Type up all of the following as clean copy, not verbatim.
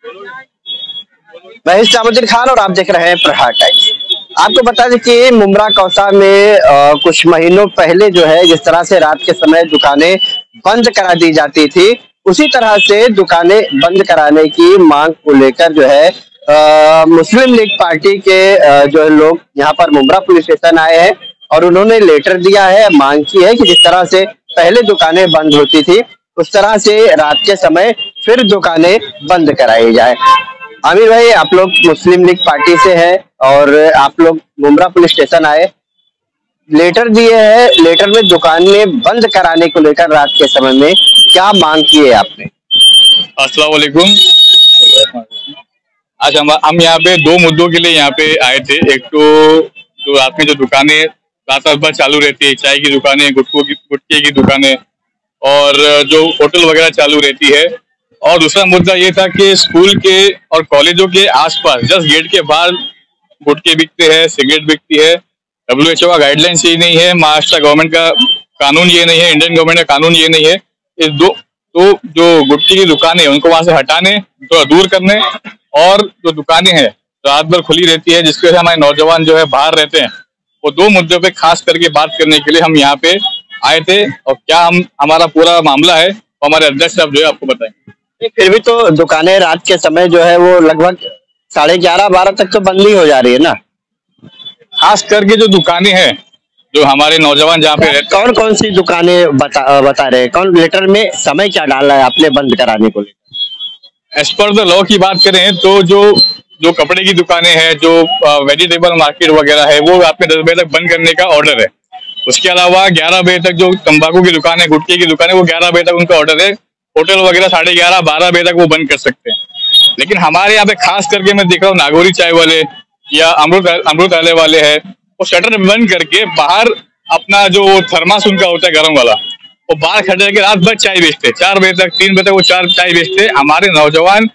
मैं इस्लामुद्दीन खान और आप देख रहे हैं प्रहार टाइम्स। आपको बता दें कि मुमरा कौसा में कुछ महीनों पहले जो है जिस तरह से रात के समय दुकानें बंद करा दी जाती थी, उसी तरह से दुकानें बंद कराने की मांग को लेकर जो है मुस्लिम लीग पार्टी के जो लोग यहाँ पर मुमरा पुलिस स्टेशन आए हैं और उन्होंने लेटर दिया है, मांग की है कि जिस तरह से पहले दुकानें बंद होती थी उस तरह से रात के समय फिर दुकानें बंद कराई जाए। आमिर भाई, आप लोग मुस्लिम लीग पार्टी से हैं और आप लोग मुमरा पुलिस स्टेशन आए, लेटर दिए हैं, लेटर में दुकानें बंद कराने को लेकर रात के समय में क्या मांग की है आपने? अस्सलाम वालेकुम। आज हम यहाँ पे दो मुद्दों के लिए यहाँ पे आए थे। एक तो जो रात में जो दुकानें रात भर चालू रहती है, चाय की दुकानें, गुटखे की दुकानें और जो होटल वगैरह चालू रहती है, और दूसरा मुद्दा ये था कि स्कूल के और कॉलेजों के आसपास जस्ट गेट के बाहर गुटखे बिकते हैं, सिगरेट बिकती है। WHO का गाइडलाइंस ये नहीं है, महाराष्ट्र गवर्नमेंट का कानून ये नहीं है, इंडियन गवर्नमेंट का कानून ये नहीं है। इस तो जो गुटखे की दुकानें उनको वहां से हटाने, थोड़ा दूर करने, और जो दुकानें हैं रात भर खुली रहती है जिसकी वजह से हमारे नौजवान जो है बाहर रहते हैं, वो दो मुद्दों पे खास करके बात करने के लिए हम यहाँ पे आए थे। और क्या हमारा पूरा मामला है वो हमारे अध्यक्ष साहब जो है आपको बताएंगे। फिर भी तो दुकानें रात के समय जो है वो लगभग 11:30-12 तक तो बंद ही हो जा रही है ना। खास करके जो दुकानें हैं, जो हमारे नौजवान जहाँ पे रहते कौन कौन सी दुकानें बता रहे हैं? कौन लेटर में समय क्या डाला है आपने बंद कराने को लेकर? एज पर द लॉ की बात करें तो जो कपड़े की दुकानें हैं, जो वेजिटेबल मार्केट वगैरह है, वो रात में 10 बजे तक बंद करने का ऑर्डर है। उसके अलावा 11 बजे तक जो तंबाकू की दुकान है, गुटखे की दुकान है, वो 11 बजे तक उनका ऑर्डर है। होटल वगैरह 11:30-12 बजे तक वो बंद कर सकते हैं। लेकिन हमारे यहाँ पे खास करके मैं देख रहा हूँ नागौरी चाय वाले या अमृत आले वाले हैं, वो शटर बंद करके बाहर अपना जो थर्मास उनका होता है गर्म वाला, वो बाहर खड़े करके रात भर चाय बेचते हैं। 4 बजे तक 3 बजे तक वो चाय बेचते हैं। हमारे नौजवान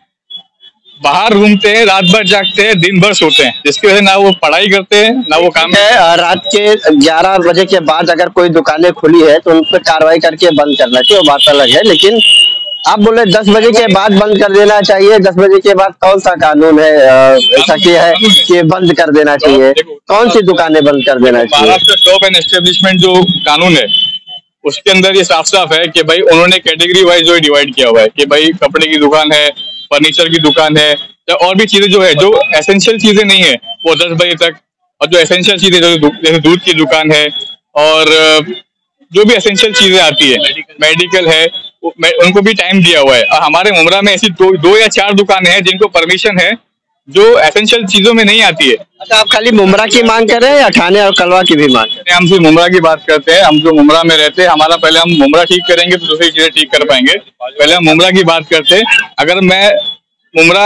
बाहर घूमते हैं, रात भर जागते हैं, दिन भर सोते हैं, जिसकी वजह से ना वो पढ़ाई करते हैं ना वो काम है। रात के 11 बजे के बाद अगर कोई दुकानें खुली है तो उन पर कार्रवाई करके बंद करना चाहिए, वो बात अलग है। लेकिन आप बोले 10 बजे के बाद बंद कर देना चाहिए। 10 बजे के बाद कौन सा कानून है ऐसा है कि बंद कर देना चाहिए? कौन सी दुकानें बंद कर देना चाहिए? महाराष्ट्र शॉप एंड एस्टेब्लिशमेंट जो कानून है उसके अंदर ये साफ साफ है कि भाई उन्होंने कैटेगरी वाइज जो डिवाइड किया हुआ है कि भाई कपड़े की दुकान है, फर्नीचर की दुकान है, या और भी चीजें जो है, जो एसेंशियल चीजें नहीं है वो 10 बजे तक, और जो एसेंशियल चीजें जैसे दूध की दुकान है और जो भी एसेंशियल चीजें आती है, मेडिकल है, उनको भी टाइम दिया हुआ है। और हमारे मुमरा में ऐसी दो या 4 दुकानें हैं जिनको परमिशन है, जो एसेंशियल चीजों में नहीं आती है। अच्छा, आप खाली मुमरा की मांग कर रहे हैं या ठाणे और कलवा की भी मांग कर रहे हैं? हम सिर्फ मुमरा की बात करते हैं। हम जो मुमरा में रहते हैं, हमारा पहले हम मुमरा ठीक करेंगे तो दूसरी चीजें ठीक कर पाएंगे। पहले हम मुमरा की बात करते हैं। अगर मैं मुमरा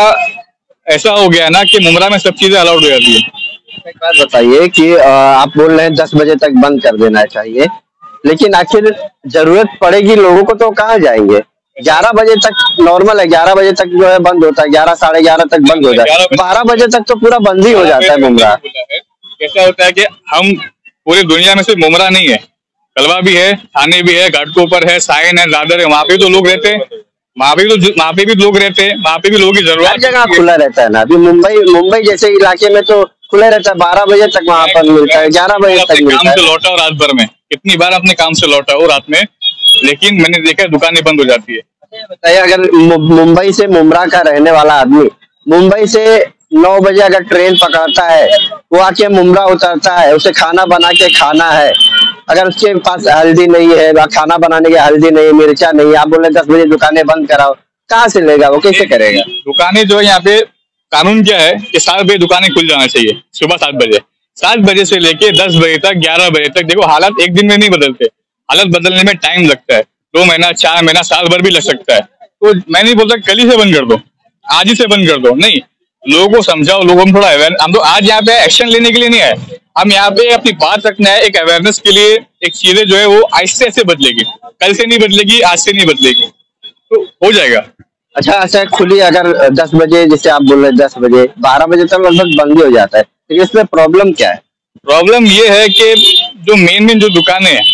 ऐसा हो गया ना कि मुमरा में सब चीजें अलाउड हो जाती है। एक बात बताइए कि आप बोल रहे हैं 10 बजे तक बंद कर देना चाहिए, लेकिन आखिर जरूरत पड़ेगी लोगों को तो कहाँ जाएंगे? 11 बजे तक नॉर्मल है, 11 बजे तक जो है बंद होता है, 11 साढ़े 11 तक बंद हो जाता है, 12 बजे तक तो पूरा बंद ही हो जाता है मुमरा। कैसा होता है कि हम पूरी दुनिया में सिर्फ मुमरा नहीं है, कलवा भी है, थाने भी है, घाटकोपर है, साइन है, दादर है, वहाँ पे तो लोग रहते हैं, वहाँ पे भी लोग रहते हैं, वहाँ पे भी लोगों की जरूरत। हर जगह खुला रहता है ना। अभी मुंबई जैसे इलाके में तो खुला रहता है, 12 बजे तक वहाँ पर मिलता है, 11 बजे तक मिलता है। काम से लौटा हो रात भर में, कितनी बार अपने काम से लौटा हो रात में, लेकिन मैंने देखा दुकानें बंद हो जाती है। बताइए, अगर मुंबई से मुमरा का रहने वाला आदमी मुंबई से 9 बजे अगर ट्रेन पकड़ता है, वो आके मुमरा उतरता है, उसे खाना बना के खाना है, अगर उसके पास हल्दी नहीं है, खाना बनाने की हल्दी नहीं, मिर्चा नहीं, आप बोले 10 बजे दुकानें बंद कराओ, कहाँ से लेगा वो, कैसे करेगा? दुकानें जो है यहाँ पे कानून क्या है कि 7 बजे दुकानें खुल जाना चाहिए, सुबह 7 बजे। 7 बजे से लेके 10 बजे तक, 11 बजे तक। देखो, हालात एक दिन में नहीं बदलते, हालत बदलने में टाइम लगता है, 2 महीना, 4 महीना, साल भर भी लग सकता है। तो मैं नहीं बोलता कल ही से बंद कर दो, आज ही से बंद कर दो, नहीं, लोगों को समझाओ, लोगों को थोड़ा अवेयर। हम तो आज यहाँ पे एक्शन लेने के लिए नहीं आए, हम यहाँ पे अपनी बात रखना है, एक अवेयरनेस के लिए। एक चीजें जो है वो आहिस्ते से बदलेगी, कल से नहीं बदलेगी, आज से नहीं बदलेगी, तो हो जाएगा। अच्छा, ऐसा खुली अगर 10 बजे, जैसे आप बोल रहे हैं 10 बजे, 12 बजे तक लगभग बंद हो जाता है, लेकिन इसमें प्रॉब्लम क्या है? प्रॉब्लम ये है कि जो मेन जो दुकानें हैं,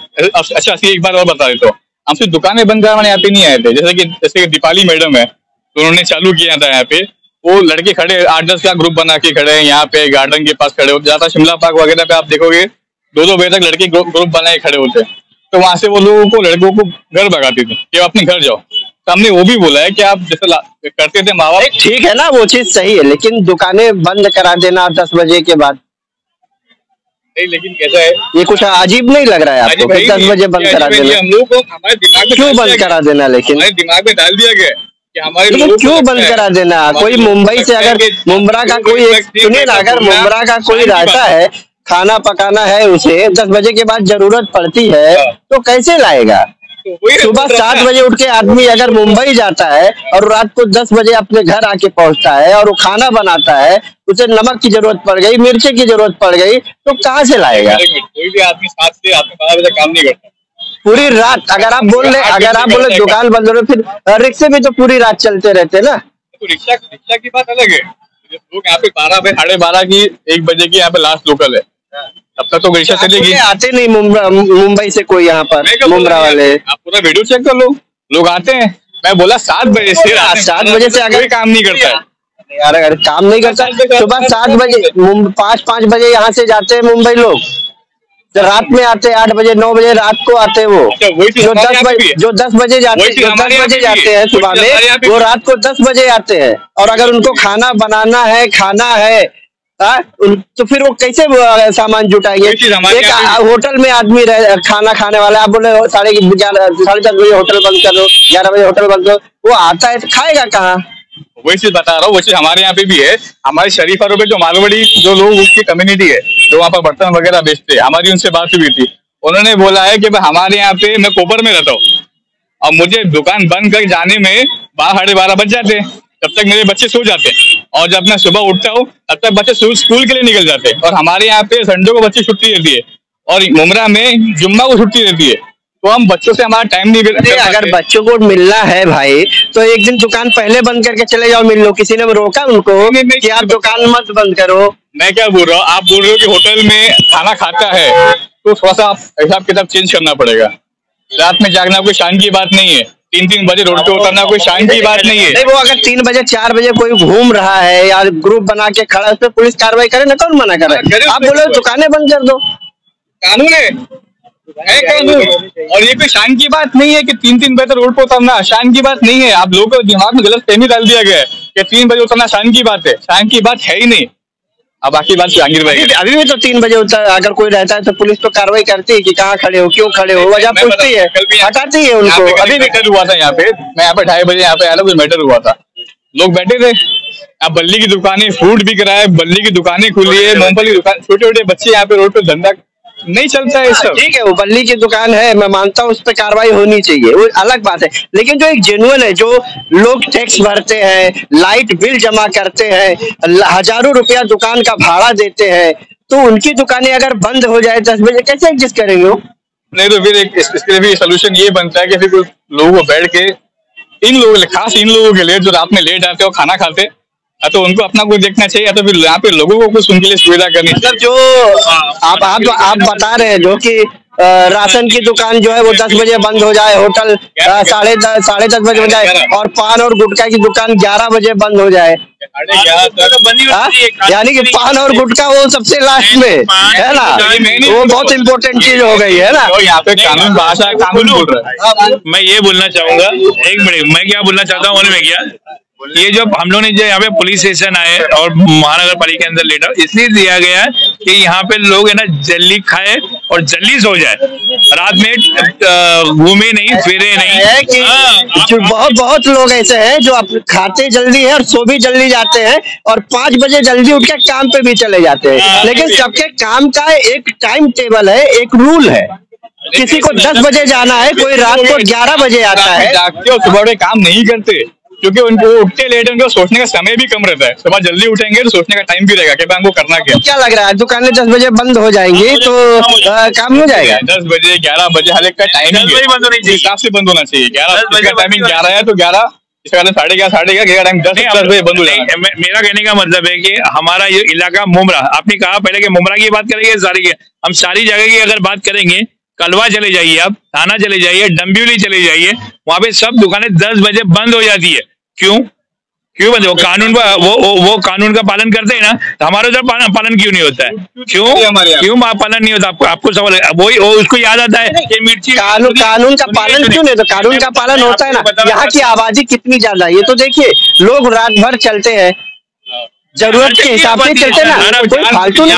अच्छा एक बार और बता देता हूँ, हम सिर्फ दुकानें बंद करवाने यहाँ पे नहीं आए थे। जैसे कि दीपाली मैडम है, तो उन्होंने चालू किया था यहाँ पे। वो लड़के खड़े 8-10 का ग्रुप बना के खड़े हैं यहाँ पे, गार्डन के पास खड़े होते। ज्यादा शिमला पार्क वगैरह पे आप देखोगे 2-2 बजे तक लड़के ग्रुप बना के खड़े होते हैं। तो वहां से वो लोगों को, लड़कों को घर भगाते थे कि आप अपने घर जाओ। तो हमने वो भी बोला है कि आप जैसे करते थे माँ बाप। ठीक है ना, वो चीज सही है, लेकिन दुकानें बंद करा देना 10 बजे के बाद, नहीं लेकिन कैसा है, ये कुछ अजीब नहीं लग रहा है आपको? 10 बजे बंद करा देना, हम लोग को हमारे दिमाग में क्यों बंद करा देना? लेकिन हमारे दिमाग में डाल दिया गया कि हमारे लेकिन क्यों बंद करा देना? कोई मुंबई से अगर मुंब्रा का कोई, सुनिए ना, अगर मुंब्रा का कोई रहता है, खाना पकाना है, उसे 10 बजे के बाद जरूरत पड़ती है, तो कैसे लाएगा? सुबह 7 बजे उठ के आदमी अगर मुंबई जाता है और रात को 10 बजे अपने घर आके पहुंचता है और वो खाना बनाता है, उसे नमक की जरूरत पड़ गई, मिर्ची की जरूरत पड़ गई, तो कहाँ से लाएगा? कोई भी आदमी 7 से 12 बजे काम नहीं करता पूरी रात। अगर आप बोल रहे दुकान बंद हो रही, फिर रिक्शे भी तो पूरी रात चलते रहते ना। तो रिक्शा की बात अलग है। लोग यहाँ पे 12 बजे, 12:30 की, 1 बजे की यहाँ पे लास्ट लोकल है, तब तक तो रिक्शा चलेगी। आते नहीं मुंबई से कोई यहाँ पर, मुंब्रा वाले। आप पूरा वीडियो चेक कर लो, लोग आते हैं। मैं बोला 7 बजे से, 7 बजे से अगर काम नहीं करता है यार, अगर काम नहीं करता, सुबह 7 बजे, 5 बजे यहाँ से जाते हैं मुंबई लोग, तो रात में आते हैं 8 बजे 9 बजे रात को आते हैं। वो जो 10 बजे जाते हैं सुबह में, वो रात को 10 बजे आते हैं। और अगर उनको खाना बनाना है, खाना है, तो फिर वो कैसे सामान जुटाएंगे? एक होटल में आदमी खाना खाने वाला, आप बोले 10:30 बजे होटल बंद कर दो, 11 बजे होटल बंद करो, वो आता है तो खाएगा कहाँ? वही चीज बता रहा हूँ, वही चीज हमारे यहाँ पे भी है। हमारे शरीफा रोड पे जो मारवाड़ी जो लोग, उसकी कम्युनिटी है जो वहाँ पर बर्तन वगैरह बेचते हैं, हमारी उनसे बात हुई थी। उन्होंने बोला है कि हमारे यहाँ पे, मैं कोपर में रहता हूँ और मुझे दुकान बंद कर जाने में 12-12:30 बज जाते हैं। तब तक मेरे बच्चे सो जाते हैं, और जब मैं सुबह उठता हूँ तब तक बच्चे स्कूल के लिए निकल जाते हैं। और हमारे यहाँ पे संडे को बच्ची छुट्टी रहती है, और मुमरा में जुम्मा को छुट्टी रहती है। तो हम बच्चों से हमारा टाइम नहीं मिलता। अगर बच्चों को मिलना है भाई, तो एक दिन दुकान पहले बंद करके चले जाओ, मिल लो। किसी ने रोका उनको कि आप दुकान मत बंद करो? मैं क्या बोल रहा हूँ, आप बोल रहे हो कि होटल में खाना खाता है, तो थोड़ा सा हिसाब किताब चेंज करना पड़ेगा। रात में जागना कोई शान की बात नहीं है, 3-3 बजे रोड पे उतरना कोई शान की बात नहीं है। नहीं, वो अगर 3 बजे 4 बजे कोई घूम रहा है या ग्रुप बना के खड़ा, उस पर पुलिस कार्रवाई करे ना, कौन मना करे? आप बोलो दुकानें बंद कर दो, कानून है कानून। और ये कोई शान की बात नहीं है कि 3-3 बजे रोड पे उतरना शान की बात नहीं है। आप लोगों को दिमाग में गलत फहमी डाल दिया गया है कि 3 बजे उतरना शान की बात है। शान की बात है ही नहीं। अब बाकी बात जहांगीर भाई, अभी भी तो 3 बजे अगर कोई रहता है तो पुलिस तो कार्रवाई करती है कि कहाँ खड़े हो, क्यों खड़े हो, वजह पूछती है, हटाती है उनको। अभी मैटर हुआ था यहाँ पे, मैं यहाँ पे 2:30 बजे यहाँ पे आया था, कुछ मैटर हुआ था, लोग बैठे थे। अब बल्ली की दुकानें, फ्रूट बिक रहा है, बल्ली की दुकानें खुली है, मूंगफली की दुकान, छोटे छोटे बच्चे यहाँ पे रोड पे धंधा नहीं चलता है सब। ठीक है, वो बल्ली की दुकान है, मैं मानता हूँ उस पर कार्रवाई होनी चाहिए, वो अलग बात है। लेकिन जो एक जेन्युइन है, जो लोग टैक्स भरते हैं, लाइट बिल जमा करते हैं, हजारों रुपया दुकान का भाड़ा देते हैं, तो उनकी दुकानें अगर बंद हो जाए 10 बजे, कैसे एडजस्ट करेंगे वो? नहीं तो फिर इसके लिए भी सोल्यूशन ये बनता है कि फिर कुछ लोगों को बैठ के, इन लोगों के, खास इन लोगों के लिए जो रात में लेट आते हैं और खाना खाते, तो उनको अपना कुछ देखना चाहिए, या तो फिर यहाँ पे लोगों को कुछ उनके लिए सुविधा करनी चाहिए। मतलब जो आप बता रहे हैं जो कि राशन की दुकान जो है वो 10 बजे बंद हो जाए, होटल 10:30 बजे हो जाए, और पान और गुटखा की दुकान 11 बजे बंद हो जाए। यानी कि पान और गुटखा वो सबसे लास्ट में है ना, वो बहुत इम्पोर्टेंट चीज हो गई है ना। यहाँ पे कानून भाषा कानून बोल रहा है। मैं ये बोलना चाहूंगा, एक मिनट, मैं क्या बोलना चाहता हूँ में क्या, ये जो हम लोग ने जो यहाँ पे पुलिस स्टेशन आए और महानगर पालिका के अंदर लेटर इसलिए दिया गया है कि यहाँ पे लोग है ना जल्दी खाए और जल्दी सो जाए, रात में घूमे नहीं, फिरे नहीं। कि बहुत लोग ऐसे हैं जो खाते जल्दी है और सो भी जल्दी जाते हैं, और 5 बजे जल्दी उठ के काम पे भी चले जाते हैं। लेकिन सबके काम का एक टाइम टेबल है, एक रूल है। किसी को 10 बजे जाना है, कोई रात को 11 बजे आता है। सुबह काम नहीं करते क्योंकि उनको उठते लेट, उनको सोचने का समय भी कम रहता है। सुबह जल्दी उठेंगे तो सोचने का टाइम भी रहेगा कि हमको करना क्या लग रहा है। दुकानें 10 बजे बंद हो जाएंगी तो काम हो जाएगा। 10 बजे 11 बजे हर एक का टाइमिंग हिसाब से बंद होना चाहिए। 11 का टाइमिंग 11 है तो 11, इसका 11:30 टाइम 10 बजे बंद हो जाएगा। मेरा कहने का मतलब है कि हमारा ये इलाका मुमरा, आपने कहा पहले कि मुमरा की बात करेंगे, सारी की हम सारी जगह की अगर बात करेंगे, कलवा चले जाइए, आप थाना चले जाइए, डंबिवली चले जाइए, वहां पे सब दुकानें 10 बजे बंद हो जाती है। क्यों? क्यों बंद? वो कानून वो कानून का पालन करते हैं ना, तो हमारे उधर पालन क्यों नहीं होता है? क्यों पालन नहीं होता? आपको सवाल है वही, उसको याद आता है कि मिर्ची कानून का पालन क्यों नहीं? तो कानून का पालन होता है ना। यहाँ की आबादी कितनी ज्यादा है ये तो देखिए, लोग रात भर चलते हैं, जरूरत के हिसाब से चलते ना, कोई फालतू नहीं।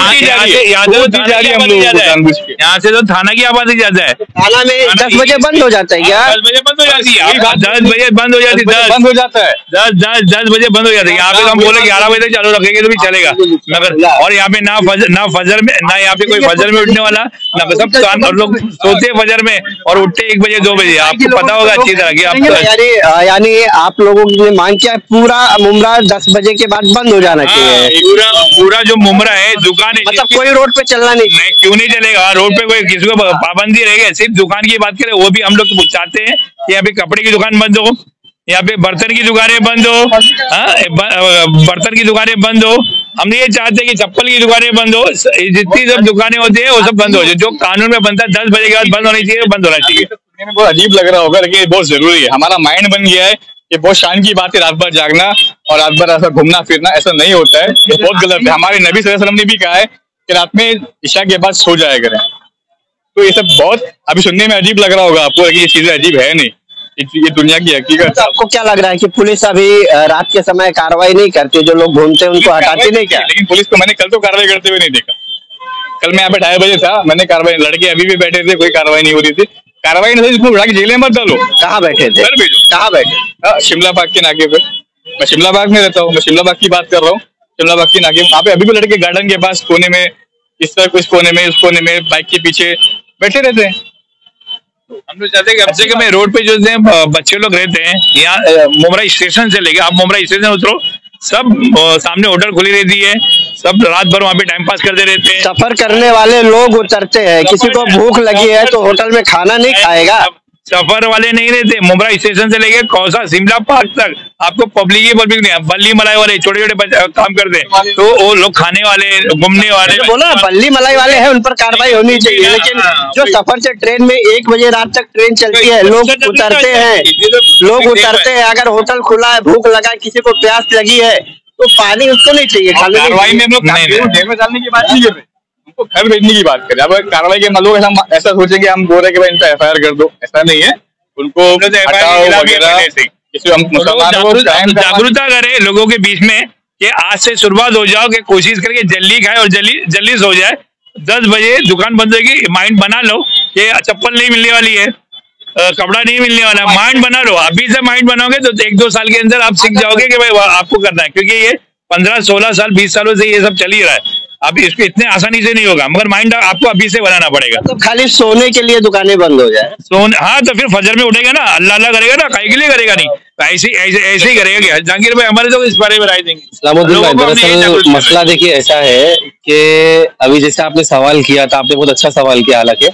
यहाँ से तो थाना की आबादी ज्यादा है। थाना में 10 बजे बंद हो जाता है यार, 10 बजे बंद हो जाती है, 10 बजे बंद हो जाती है, 10 हो जाता है, 10 बजे बंद हो जाती है। यहाँ पे हम बोले 11 बजे तक चालू रखेंगे तो भी चलेगा, मगर और यहाँ पे ना फजर में, ना यहाँ पे कोई फजर में उठने वाला, ना सब लोग सोते फजर में और उठते 1 बजे 2 बजे। आपको पता होगा अच्छी तरह की। यानी आप लोगों ने मांग किया पूरा मुमरा 10 बजे के बाद बंद हो जाना चाहिए। पूरा जो मुमरा है दुकान, मतलब कोई रोड पे चलना नहीं, क्यों नहीं चलेगा? रोड पे कोई किसी को पाबंदी रहेगी? सिर्फ दुकान की बात करें, वो भी हम लोग चाहते हैं कि यहाँ पे कपड़े की दुकान बंद हो, यहाँ पे बर्तन की दुकानें बंद हो, बर्तन की दुकानें बंद हो। हम ये चाहते हैं कि चप्पल की दुकानें बंद हो, जितनी सब दुकानें होती है वो सब बंद हो जाए। जो कानून में बनता है 10 बजे के बाद बंद होनी चाहिए, बंद होना चाहिए। बहुत अजीब लग रहा होगा, लेकिन बहुत जरूरी है। हमारा माइंड बन गया है कि बहुत शान की बात है रात भर जागना और रात भर ऐसा घूमना फिरना, ऐसा नहीं होता है, ये बहुत गलत है। हमारे नबी सल्लल्लाहु अलैहि वसल्लम ने भी कहा है कि रात में इशा के बाद सो जाया करें। तो ये सब बहुत अभी सुनने में अजीब लग रहा होगा आपको, लेकिन ये चीजें अजीब है नहीं, ये दुनिया की हकीकत। आपको क्या लग रहा है कि पुलिस अभी रात के समय कार्रवाई नहीं करती? जो लोग घूमते हैं उनको हटाती नहीं क्या? लेकिन पुलिस को मैंने कल तो कार्रवाई करते हुए नहीं देखा। कल मैं यहाँ पे 2:30 बजे था, मैंने कार्रवाई, लड़के अभी भी बैठे थे, कोई कार्रवाई नहीं हो रही थी। कार्रवाई नहीं, इसको उठा के जेल में मत डालो। कहाँ बैठे थे? कहाँ बैठे? शिमला बाग के नाके पे। मैं शिमला बाग में रहता हूँ, मैं शिमला बाग की बात कर रहा हूँ। शिमला बाग के नाके वहाँ पे अभी भी लड़के गार्डन के पास कोने में, इस तरफ इस कोने में, उस कोने में, बाइक के पीछे बैठे रहते हैं। हम लोग चाहते हैं कि अब से में रोड पे जो बच्चे लोग रहते हैं, यहाँ मुमरा स्टेशन से लेके आप मुमरा स्टेशन उतरो, सब सामने होटल खुली रहती है, सब रात भर वहाँ पे टाइम पास करते रहते हैं। सफर करने वाले लोग उतरते हैं, किसी को भूख लगी है तो होटल में खाना नहीं खाएगा। सफर वाले नहीं रहते, मुमरा स्टेशन से लेके कौसा शिमला पार्क तक आपको पब्लिक ही पब्लिक नहीं है। बल्ली मलाई वाले छोटे छोटे काम करते हैं, तो वो लोग खाने वाले, घूमने वाले, बोला बल्ली मलाई वाले हैं, उन पर कार्रवाई होनी चाहिए। लेकिन जो सफर से ट्रेन में 1 बजे रात तक ट्रेन चलती है, लोग उतरते हैं, अगर होटल खुला है, भूख लगा है, किसी को प्यास लगी है तो पानी उसको नहीं चाहिए। कार्रवाई में हम लोग जेल में डालने की बात नहीं कर रहे, उनको घर भेजने की बात करें। अब कार्रवाई के लोग ऐसा सोचेंगे हम बोल रहे कि भाई इनका FIR कर दो, ऐसा नहीं है। उनको हटाओ वगैरह, जागरूकता करे लोगों के बीच में कि आज से शुरुआत हो जाओ कि कोशिश करके जल्दी खाए और जल्दी सो जाए। 10 बजे दुकान बंद होगी, माइंड बना लो कि चप्पल नहीं मिलने वाली है, कपड़ा नहीं मिलने वाला है, माइंड बना लो। अभी से माइंड बनाओगे तो 1-2 साल के अंदर आप सीख जाओगे कि भाई आपको करना है, क्योंकि ये 15-16 साल 20 सालों से ये सब चल ही रहा है। अब इसको इतने आसानी से नहीं होगा, मगर माइंड आपको अभी से बनाना पड़ेगा। तो खाली सोने के लिए दुकानें बंद हो जाए? हाँ, तो फिर फजर में उठेगा ना, अल्लाह करेगा ना, काहे के लिए करेगा? नहीं तो ऐसे ही करेगा। जहांगीर भाई हमारे तो इस बारे में राय देंगे। सलामुद्दीन भाई, दरअसल मसला देखिए ऐसा है कि अभी जैसे आपने सवाल किया था, आपने बहुत अच्छा सवाल किया। हालांकि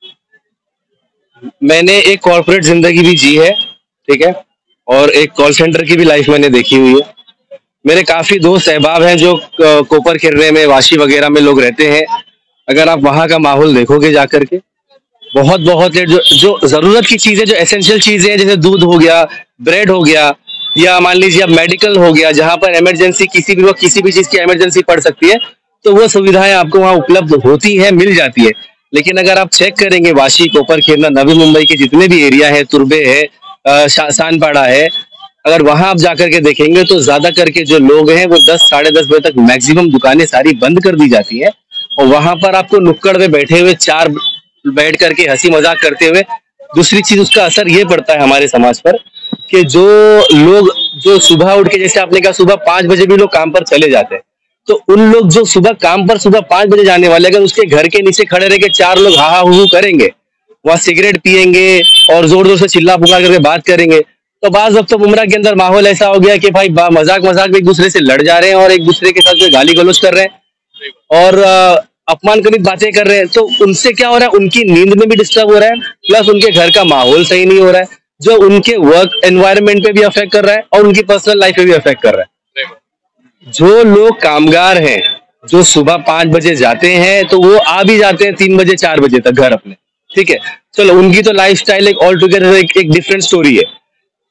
मैंने एक कॉर्पोरेट जिंदगी भी जी है, ठीक है, और एक कॉल सेंटर की भी लाइफ मैंने देखी हुई है। मेरे काफी दोस्त अहबाब हैं जो कोपर खिर्रे में, वाशी वगैरह में लोग रहते हैं। अगर आप वहाँ का माहौल देखोगे जाकर के, बहुत है जो जरूरत की चीजें, जो एसेंशियल चीजें हैं, जैसे दूध हो गया, ब्रेड हो गया, या मान लीजिए अब मेडिकल हो गया, जहाँ पर इमरजेंसी किसी भी वक्त किसी भी चीज की इमरजेंसी पड़ सकती है, तो वो सुविधाएं आपको वहाँ उपलब्ध होती है, मिल जाती है। लेकिन अगर आप चेक करेंगे वाशी, कोपर खिरना, नवी मुंबई के जितने भी एरिया है, तुर्बे है, सानपाड़ा है, अगर वहां आप जाकर के देखेंगे तो ज्यादा करके जो लोग हैं वो 10 साढ़े 10 बजे तक मैक्सिमम दुकानें सारी बंद कर दी जाती हैं, और वहां पर आपको नुक्कड़ में बैठे हुए 4 बैठ करके हंसी मजाक करते हुए। दूसरी चीज, उसका असर ये पड़ता है हमारे समाज पर कि जो लोग जो सुबह उठ के, जैसे आपने कहा सुबह 5 बजे भी लोग काम पर चले जाते हैं, तो उन लोग जो सुबह काम पर सुबह 5 बजे जाने वाले, अगर उसके घर के नीचे खड़े रह के 4 लोग हा हू करेंगे, वहां सिगरेट पियेंगे और जोर जोर से चिल्ला पुकार करके बात करेंगे, तो बाज़ वक्त तो मुमरा के अंदर माहौल ऐसा हो गया कि भाई मजाक में एक दूसरे से लड़ जा रहे हैं और एक दूसरे के साथ गाली गलौज कर रहे हैं और अपमान कनित बातें कर रहे हैं। तो उनसे क्या हो रहा है, उनकी नींद में भी डिस्टर्ब हो रहा है, प्लस उनके घर का माहौल सही नहीं हो रहा है, जो उनके वर्क एनवायरनमेंट पे भी अफेक्ट कर रहा है और उनकी पर्सनल लाइफ पे भी अफेक्ट कर रहा है। जो लोग कामगार हैं, जो सुबह 5 बजे जाते हैं, तो वो आ भी जाते हैं 3 बजे 4 बजे तक घर अपने, ठीक है, चलो उनकी तो लाइफस्टाइल एक ऑल टुगेदर एक डिफरेंट स्टोरी है।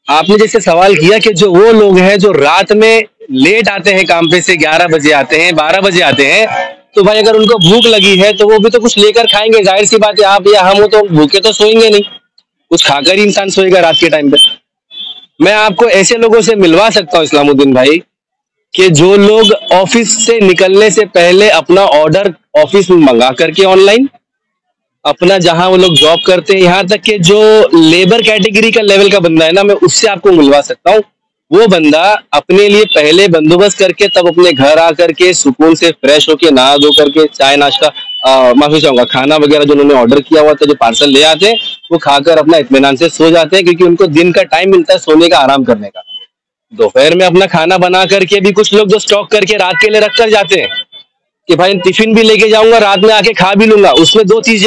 आपने जैसे सवाल किया कि जो वो लोग हैं जो रात में लेट आते हैं काम पे से, 11 बजे आते हैं, 12 बजे आते हैं, तो भाई अगर उनको भूख लगी है तो वो भी तो कुछ लेकर खाएंगे। जाहिर सी बात है, आप या हम हो तो भूखे तो सोएंगे नहीं, कुछ खाकर ही इंसान सोएगा रात के टाइम पे। मैं आपको ऐसे लोगों से मिलवा सकता हूँ इस्लामुद्दीन भाई, कि जो लोग ऑफिस से निकलने से पहले अपना ऑर्डर ऑफिस में मंगा करके ऑनलाइन अपना, जहां वो लोग जॉब करते हैं, यहाँ तक कि जो लेबर कैटेगरी का लेवल का बंदा है ना, मैं उससे आपको मिलवा सकता हूँ। वो बंदा अपने लिए पहले बंदोबस्त करके तब अपने घर आकर के सुकून से फ्रेश होके नहा धो करके चाय नाश्ता, माफी चाहूंगा, खाना वगैरह जो उन्होंने ऑर्डर किया हुआ था, जो पार्सल ले आते हैं, वो खाकर अपना इत्मीनान से सो जाते हैं, क्योंकि उनको दिन का टाइम मिलता है सोने का, आराम करने का। दोपहर में अपना खाना बना करके भी कुछ लोग जो स्टॉक करके रात के लिए रख कर जाते हैं कि भाई टिफिन भी लेके जाऊंगा, रात में आके खा भी लूंगा। उसमें दो चीजें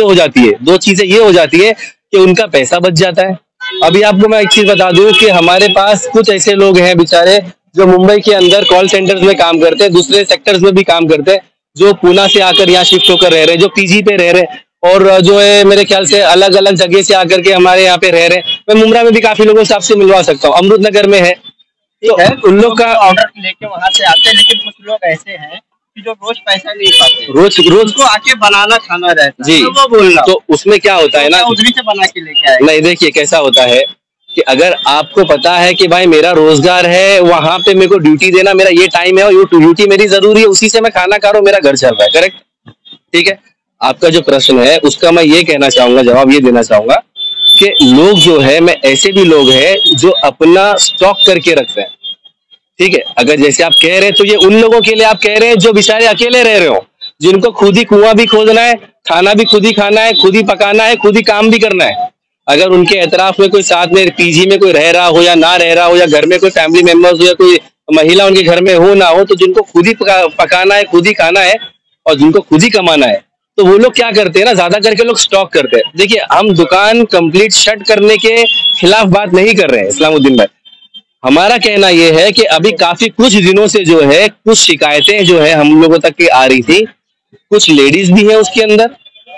ये हो जाती है कि उनका पैसा बच जाता है। अभी आपको मैं एक चीज बता दूं कि हमारे पास कुछ ऐसे लोग हैं बेचारे जो मुंबई के अंदर कॉल सेंटर्स में काम करते हैं, दूसरे सेक्टर्स में भी काम करते हैं, जो पूना से आकर यहाँ शिफ्ट होकर रह रहे हैं, जो पीजी पे रह रहे हैं, और जो है मेरे ख्याल से अलग अलग जगह से आकर के हमारे यहाँ पे रह रहे हैं। मैं मुंब्रा में भी काफी लोगों से आपसे मिलवा सकता हूँ, अमृत नगर में है, तो उन लोग का ऑर्डर लेके वहां से आते हैं, लेकिन कुछ लोग ऐसे हैं कि जो रोज पैसा नहीं पाते, रोज को आके बनाना खाना रहता जी, है, तो वो बोलना, तो उसमें क्या होता है ना, उधरी से बना के लेके आए। नहीं देखिए कैसा होता है कि अगर आपको पता है कि भाई मेरा रोजगार है, वहां पे मेरे को ड्यूटी देना, मेरा ये टाइम है और ये ड्यूटी मेरी जरूरी है, उसी से मैं खाना खा रहा हूँ, मेरा घर चल रहा है, करेक्ट, ठीक है। आपका जो प्रश्न है उसका मैं ये कहना चाहूंगा, जवाब ये देना चाहूंगा कि लोग जो है, मैं ऐसे भी लोग हैं जो अपना स्टॉक करके रखते हैं, ठीक है। अगर जैसे आप कह रहे हैं तो ये उन लोगों के लिए आप कह रहे हैं जो बेचारे अकेले रह रहे हो, जिनको खुद ही कुआं भी खोदना है, खाना भी खुद ही खाना है, खुद ही पकाना है, खुद ही काम भी करना है। अगर उनके एतराफ में कोई साथ में पीजी में कोई रह रहा हो या ना रह रहा हो, या घर में कोई फैमिली मेंबर्स हो या कोई महिला उनके घर में हो ना हो, तो जिनको खुद ही पकाना है, खुद ही खाना है और जिनको खुद ही कमाना है, तो वो लोग क्या करते हैं ना, ज्यादा करके लोग स्टॉक करते हैं। देखिए हम दुकान कंप्लीट शट करने के खिलाफ बात नहीं कर रहे हैं इस्लामुद्दीन भाई, हमारा कहना यह है कि अभी काफी कुछ दिनों से जो है कुछ शिकायतें जो है हम लोगों तक की आ रही थी, कुछ लेडीज भी है उसके अंदर,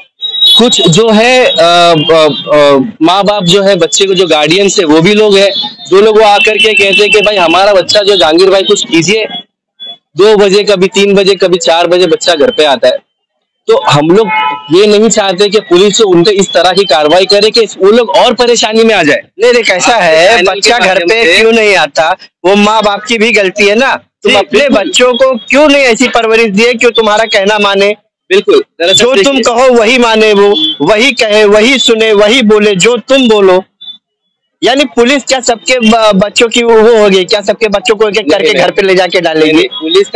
कुछ जो है माँ बाप जो है बच्चे को जो गार्डियंस है वो भी लोग हैं, जो लोग वो आकर के कहते हैं कि भाई हमारा बच्चा जो जहांगीर भाई कुछ कीजिए, 2 बजे कभी 3 बजे कभी 4 बजे बच्चा घर पे आता है। तो हम लोग ये नहीं चाहते कि पुलिस उन पे इस तरह की कार्रवाई करे कि वो लोग और परेशानी में आ जाए। नहीं कैसा है, बच्चा घर पे क्यों नहीं आता, वो माँ बाप की भी गलती है ना। तुम अपने बच्चों को क्यों नहीं ऐसी परवरिश दिए कि तुम्हारा कहना माने। बिल्कुल, जो तुम कहो वही माने, वो वही कहे, वही सुने, वही बोले जो तुम बोलो। यानी पुलिस क्या सबके बच्चों की वो होगी क्या, सबके बच्चों को एक एक करके घर पे ले जाके डालेगी? पुलिस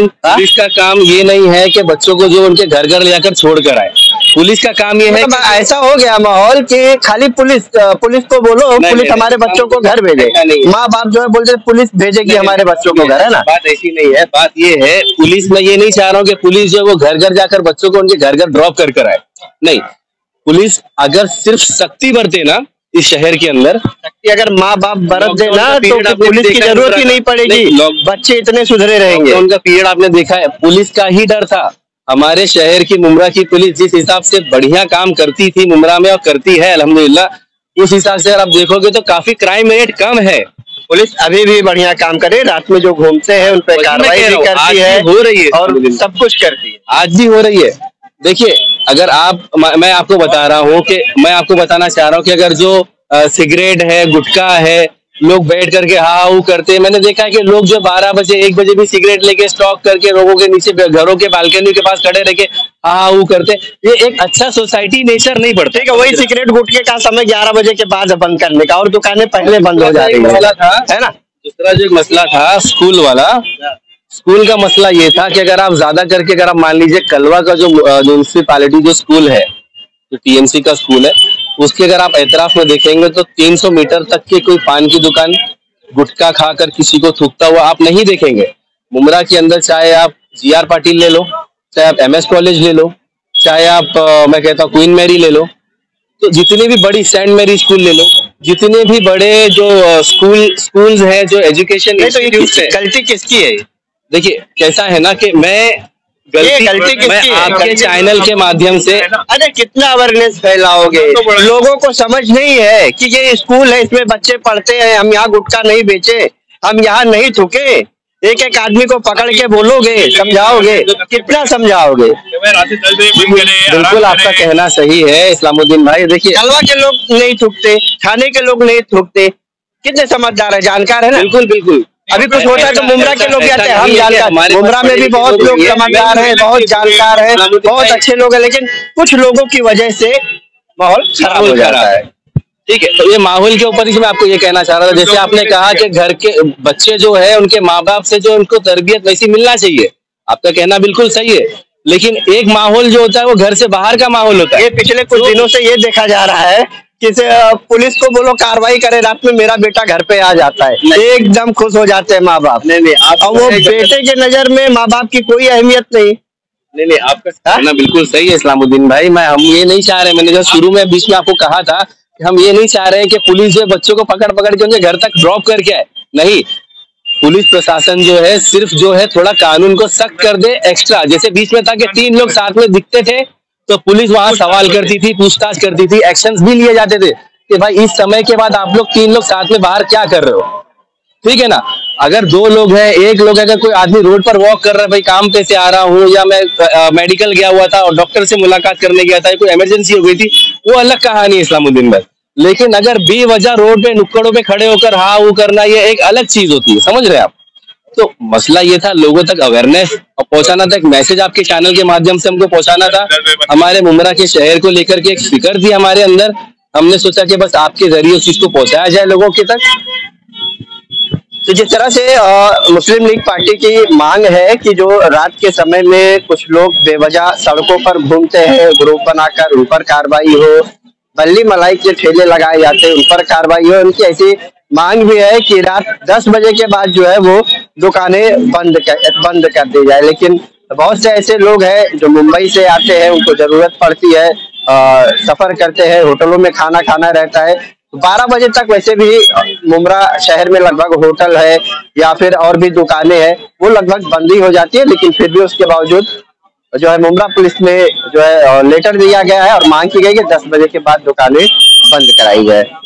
का काम ये नहीं है कि बच्चों को जो उनके घर घर ले जाकर छोड़ कर आए। पुलिस का काम ये है कि ऐसा हो गया माहौल कि खाली पुलिस को बोलो पुलिस हमारे बच्चों को घर भेजे, माँ बाप जो है बोलते पुलिस भेजेगी हमारे बच्चों को घर, है ना। बात ऐसी नहीं है, बात ये है पुलिस, मैं ये नहीं चाह रहा हूँ कि पुलिस जो है वो घर घर जाकर बच्चों को उनके घर घर ड्रॉप कर आए, नहीं। पुलिस अगर सिर्फ सख्ती बरते ना इस शहर के अंदर, अगर माँ बाप बरत दे ना तो पुलिस की जरूरत ही नहीं पड़ेगी, बच्चे इतने सुधरे रहेंगे। उनका पीरियड आपने देखा है, पुलिस का ही डर था। हमारे शहर की मुंब्रा की पुलिस जिस हिसाब से बढ़िया काम करती थी मुंब्रा में और करती है अल्हम्दुलिल्लाह, उस हिसाब से अगर आप देखोगे तो काफी क्राइम रेट कम है। पुलिस अभी भी बढ़िया काम करे, रात में जो घूमते हैं उन पे कार्रवाई भी करती है, हो रही है और सब कुछ करती है, आज भी हो रही है। देखिए अगर मैं आपको बता रहा हूँ कि मैं आपको बताना चाह रहा हूँ कि अगर जो सिगरेट है, गुटखा है, लोग बैठ करके हाउ करते हैं। मैंने देखा है कि लोग जो 12 बजे 1 बजे भी सिगरेट लेके स्टॉक करके लोगों के नीचे घरों के बालकनी के पास खड़े रह के हाउ करते, ये एक अच्छा सोसाइटी नेचर नहीं बढ़ता। ठीक है, वही सिगरेट गुटखे का समय 11 बजे के बाद बंद करने का, और दुकानें पहले बंद हो जा रही है ना। दूसरा जो मसला था स्कूल वाला, स्कूल का मसला ये था कि अगर आप ज्यादा करके अगर आप मान लीजिए कलवा का जो म्यूनिसिपालिटी जो स्कूल है, जो टीएमसी का स्कूल है, उसके अगर आप एतराफ में देखेंगे तो 300 मीटर तक के कोई पान की दुकान, गुटखा खाकर किसी को थूकता हुआ आप नहीं देखेंगे। मुंब्रा के अंदर चाहे आप जीआर पाटिल ले लो, चाहे आप एमएस कॉलेज ले लो, चाहे आप मैं कहता हूँ क्वीन मैरी ले लो, तो जितनी भी बड़ी सेंट मैरी स्कूल ले लो, जितने भी बड़े जो स्कूल्स हैं, जो एजुकेशन गलती किसकी है? देखिए कैसा है ना कि मैं गलती मैं किसकी है? आपके चैनल के माध्यम से अरे कितना अवेयरनेस फैलाओगे, लोगों को समझ नहीं है कि ये स्कूल है, इसमें बच्चे पढ़ते हैं, हम यहाँ गुटखा नहीं बेचे, हम यहाँ नहीं थूके। एक एक आदमी को पकड़ के बोलोगे, समझाओगे, कितना समझाओगे? बिल्कुल आपका कहना सही है इस्लामुद्दीन भाई। देखिए कलवा के लोग नहीं थूकते, थाने के लोग नहीं थूकते, कितने समझदार है, जानकार है ना। बिल्कुल बिल्कुल अभी कुछ होता है तो मुमरा के लोग कहते हैं हम जानकार, मुमरा में भी बहुत लोग समझदार हैं, बहुत जानकार हैं, बहुत अच्छे लोग हैं, लेकिन कुछ लोगों की वजह से माहौल खराब हो जाता है। ठीक है, तो ये माहौल के ऊपर ही मैं आपको ये कहना चाह रहा था, जैसे आपने कहा कि घर के बच्चे जो है उनके माँ बाप से जो उनको तरबियत वैसी मिलना चाहिए, आपका कहना बिल्कुल सही है, लेकिन एक माहौल जो होता है वो घर से बाहर का माहौल होता है। ये पिछले कुछ दिनों से ये देखा जा रहा है कि पुलिस को बोलो कार्रवाई करे, रात में मेरा बेटा घर पे आ जाता है, एकदम खुश हो जाते हैं माँ बाप। नहीं और वो बेटे के नजर में माँ बाप की कोई अहमियत नहीं। नहीं आपका कहना बिल्कुल सही है इस्लामुद्दीन भाई। हम ये नहीं चाह रहे, मैंने जो शुरू में बीच में आपको कहा था, हम ये नहीं चाह रहे हैं कि पुलिस जो बच्चों को पकड़ के उनके घर तक ड्रॉप करके आए, नहीं। पुलिस प्रशासन जो है सिर्फ जो है थोड़ा कानून को सख्त कर दे एक्स्ट्रा। जैसे बीच में था कि 3 लोग साथ में दिखते थे तो पुलिस वहां सवाल करती थी, पूछताछ करती थी, एक्शंस भी लिए जाते थे कि भाई इस समय के बाद आप लोग 3 लोग साथ में बाहर क्या कर रहे हो, ठीक है ना। अगर 2 लोग हैं, 1 लोग, अगर कोई आदमी रोड पर वॉक कर रहा है, भाई काम पे से आ रहा हूँ या मैं मेडिकल गया हुआ था और डॉक्टर से मुलाकात करने गया था, कोई इमरजेंसी हो गई थी, वो अलग कहानी है इस्लामुद्दीन भाई। लेकिन अगर बेवजह रोड पे नुक्कड़ों पे खड़े होकर हाँ वो करना, ये एक अलग चीज होती है, समझ रहे हैं आप। तो मसला ये था लोगों तक अवेयरनेस और पहुंचाना था, एक मैसेज आपके चैनल के माध्यम से हमको पहुंचाना था। हमारे मुमरा के शहर को लेकर के एक फिक्र थी हमारे अंदर, हमने सोचा कि बस आपके जरिए उस चीज को पहुंचाया जाए लोगों के तक। तो जिस तरह से मुस्लिम लीग पार्टी की मांग है कि जो रात के समय में कुछ लोग बेवजह सड़कों पर घूमते हैं, ग्रुप बनाकर, उन पर कार्रवाई हो, बल्ली मलाई के ठेले लगाए जाते हैं, उन पर कार्रवाई हो। उनकी ऐसी मांग भी है कि रात 10 बजे के बाद जो है वो दुकानें बंद कर दी जाए। लेकिन बहुत से ऐसे लोग हैं जो मुंबई से आते हैं, उनको जरूरत पड़ती है, सफर करते हैं, होटलों में खाना खाना रहता है, 12 बजे तक वैसे भी मुमरा शहर में लगभग होटल है या फिर और भी दुकानें हैं, वो लगभग बंद ही हो जाती है। लेकिन फिर भी उसके बावजूद जो है मुमरा पुलिस में जो है लेटर दिया गया है और मांग की गई कि 10 बजे के बाद दुकानें बंद कराई जाए।